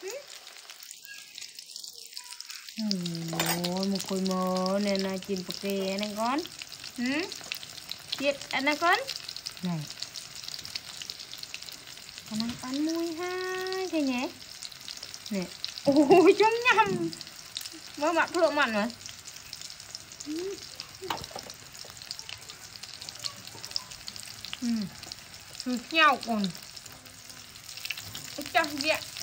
Ôi, một khối mỡ này là chìm bạc kè này con. Chiết ăn này con. Này. Con ăn mùi ha thế nhé. Nè. Ôi chấm nhầm. Mỡ mặt lộ mặn rồi. Thịt nhau còn. Chắc vậy.